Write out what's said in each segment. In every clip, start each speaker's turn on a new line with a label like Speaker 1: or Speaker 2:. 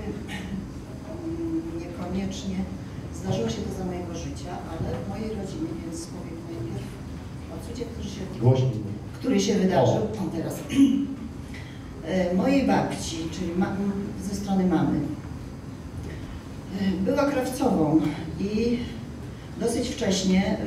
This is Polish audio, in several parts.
Speaker 1: niekoniecznie zdarzyło się to za mojego życia, ale w mojej rodzinie, więc powiem najpierw o cudzie, który się wydarzył teraz. Mojej babci, czyli ze strony mamy, była krawcową i dosyć wcześnie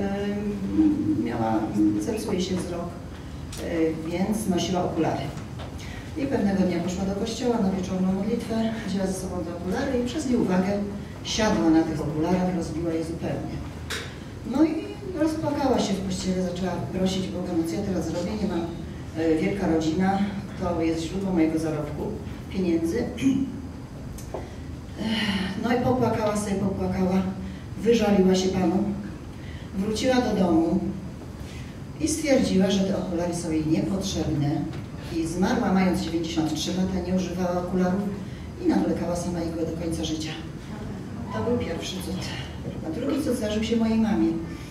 Speaker 1: zepsuje się wzrok, więc nosiła okulary. I pewnego dnia poszła do kościoła na wieczorną modlitwę, wzięła ze sobą te okulary i przez nieuwagę siadła na tych okularach, rozbiła je zupełnie. No i rozpłakała się w kościele, zaczęła prosić Boga, no co ja teraz zrobię, nie mam, wielka rodzina, to jest źródło mojego zarobku, pieniędzy. No i popłakała sobie, wyżaliła się Panu, wróciła do domu i stwierdziła, że te okulary są jej niepotrzebne i zmarła mając 93 lata, nie używała okularów i nawlekała sama jego do końca życia. To był pierwszy cud. A drugi cud zdarzył się mojej mamie.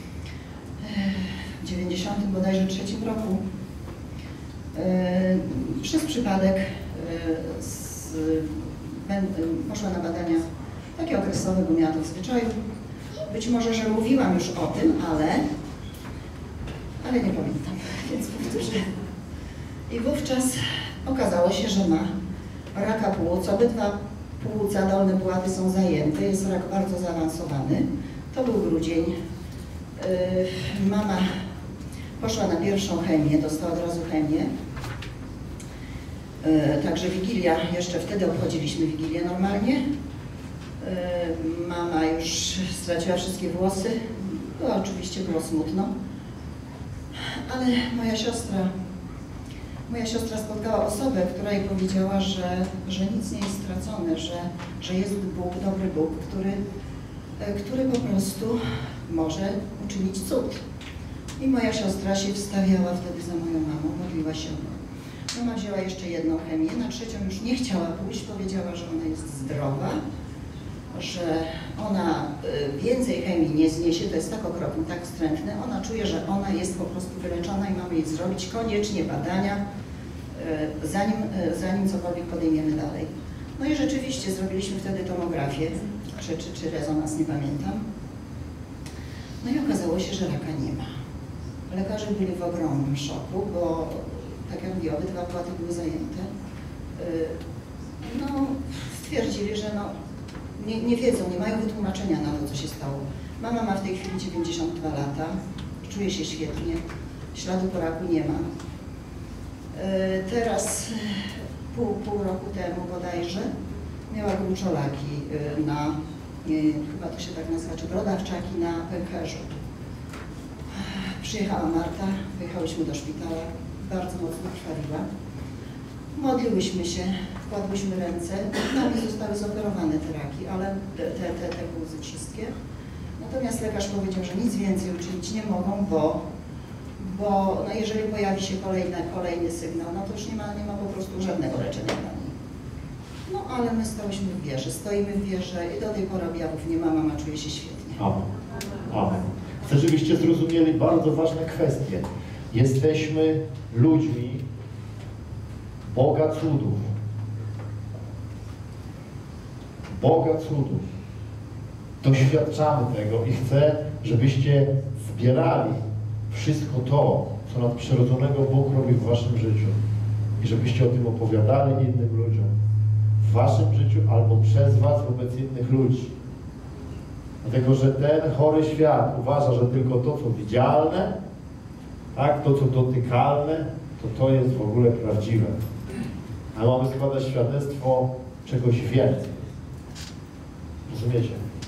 Speaker 1: W 90 bodajże 3 roku przez przypadek poszła na badania takie okresowe, bo miała to w zwyczaju. Być może, że mówiłam już o tym, ale nie pamiętam, więc powtórzę. I wówczas okazało się, że ma raka płuc. Obydwa płuca, dolne płaty są zajęte, jest rak bardzo zaawansowany. To był grudzień. Mama poszła na pierwszą chemię, dostała od razu chemię. Także Wigilia, jeszcze wtedy obchodziliśmy Wigilię normalnie. Mama już straciła wszystkie włosy, to oczywiście było smutno. Ale moja siostra spotkała osobę, która jej powiedziała, że nic nie jest stracone, że jest Bóg, dobry Bóg, który po prostu może uczynić cud. I moja siostra się wstawiała wtedy za moją mamą, modliła się. Mama wzięła jeszcze jedną chemię, na trzecią już nie chciała pójść, powiedziała, że ona jest zdrowa, że ona więcej chemii nie zniesie, to jest tak okropne, tak wstrętne, ona czuje, że ona jest po prostu wyleczona i mamy jej zrobić koniecznie badania, zanim cokolwiek podejmiemy dalej. No i rzeczywiście zrobiliśmy wtedy tomografię, czy rezonans, nie pamiętam. No i okazało się, że raka nie ma. Lekarze byli w ogromnym szoku, bo tak jak mówię, obydwa płaty były zajęte. No, stwierdzili, że nie wiedzą, nie mają wytłumaczenia na to, co się stało. Mama ma w tej chwili 92 lata, czuje się świetnie, śladu po raku nie ma. Teraz, pół roku temu bodajże, miała gruczolaki chyba to się tak nazywa, czy brodawczaki na pęcherzu. Przyjechała Marta, wyjechałyśmy do szpitala, bardzo mocno krwawiła. Modliłyśmy się, wkładłyśmy ręce, no i zostały zoperowane te raki, ale te płuzy wszystkie. Natomiast lekarz powiedział, że nic więcej uczynić nie mogą, bo no jeżeli pojawi się kolejny sygnał, no to już nie ma po prostu żadnego leczenia dla niej. No ale my stałyśmy w wierze, stoimy w wierze i do tej pory objawów nie ma, mama czuje się świetnie.
Speaker 2: Amen. Chcę, żebyście zrozumieli bardzo ważne kwestie. Jesteśmy ludźmi Boga cudów. Boga cudów. Doświadczamy tego i chcę, żebyście zbierali wszystko to, co nadprzyrodzonego Bóg robi w waszym życiu. I żebyście o tym opowiadali innym ludziom. W waszym życiu albo przez was wobec innych ludzi. Dlatego, że ten chory świat uważa, że tylko to, co widzialne, tak, to, co dotykalne, to jest w ogóle prawdziwe. A mamy składać świadectwo czegoś więcej. Rozumiecie?